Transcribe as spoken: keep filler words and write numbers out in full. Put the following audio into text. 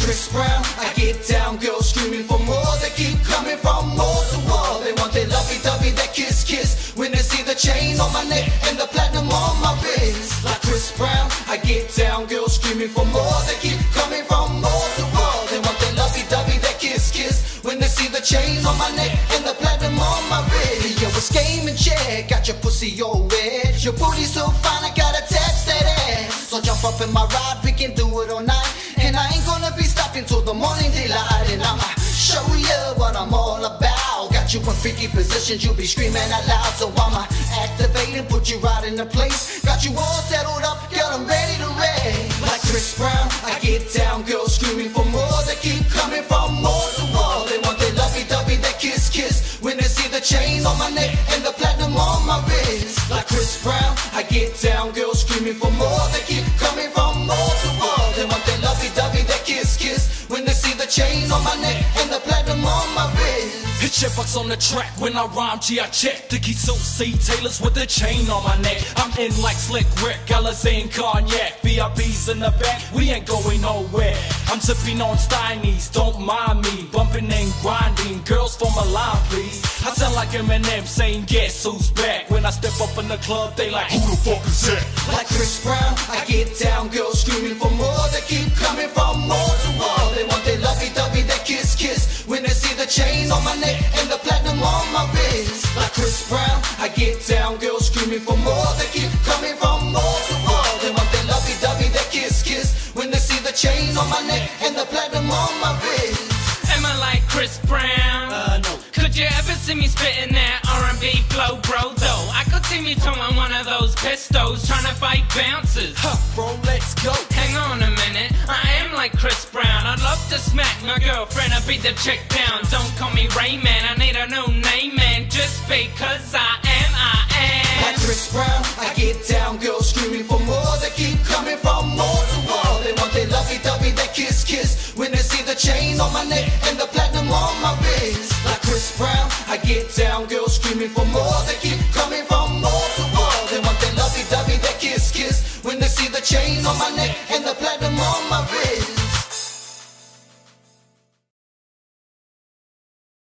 Chris Brown, I get down, girls screaming for more. They keep coming from wall to wall. They want their lovey-dovey, that kiss kiss. When they see the chain on my neck and the platinum on my wrist. Like Chris Brown, I get down, girls screaming for more. They keep coming from wall to wall. They want their lovey-dovey, that kiss kiss. When they see the chain on my neck and the platinum on my wrist. Hey, yo, it's game and check, got your pussy all wet. Your booty so fine, I gotta touch that ass. So jump up in my ride, we can do it all night. And I ain't gonna be stopping till the morning daylight. And I'ma show you what I'm all about. Got you in freaky positions, you'll be screaming out loud. So I'ma activate and put you right in the place. Got you all settled up, girl, I'm ready to rage. Like Chris Brown, I get down, girls screaming for more. They keep coming from wall to wall. They want their lovey-dovey, that kiss kiss. When they see the chain on my neck and the platinum on my wrist. Like Chris Brown, I get down, girls screaming for more. They keep coming from wall to wall. They want their lovey-dovey, that kiss kiss. When they see the chain on my neck and the platinum on my wrist. Hit your bucks on the track when I rhyme, G I check. Dickie Suit, C Taylors with the chain on my neck. I'm in like Slick Rick, Alizé and Cognac. V I Ps in the back, we ain't going nowhere. I'm sipping on Steinies, don't mind me. Bumping and grinding, girls form a line please. I sound like Eminem saying guess who's back. When I step up in the club, they like, who the fuck is that? Like Chris Brown, I get down, girls screaming for more. They keep coming from wall to wall. They want their lovey-dovey, that kiss kiss. When they see the chain on my neck and the platinum on my wrist. Like Chris Brown, I get down, girls screaming for more. They keep coming from wall to wall. They want their lovey-dovey, that kiss kiss. When they see the chain on my neck and the platinum on my wrist. Am I like Chris Brown? Uh, no. Could you ever see me spitting that R and B flow, bro? Though I could see me throwing one of those pistols, trying to fight bouncers. Huh, bro, let's go. Hang on a minute, I am like Chris Brown. I'd love to smack my girlfriend and beat the chick down. Don't call me Rayman, I need a new name, man. Just because I am, I am. Like Chris Brown, I get down, girls screaming for more. They keep coming from wall to wall. They want their lovey-dovey, that kiss kiss. When they see the chain on my neck and the platinum on my wrist. Like Chris Brown, I get down, girls screaming for more. They keep coming from wall to wall. They want their lovey-dovey, that kiss kiss. When they see the chain on my neck